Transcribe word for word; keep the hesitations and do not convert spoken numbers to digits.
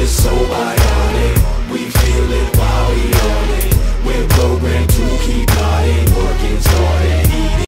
so bionic. We feel it while we own it. We're programmed to keep nodding, working, starting.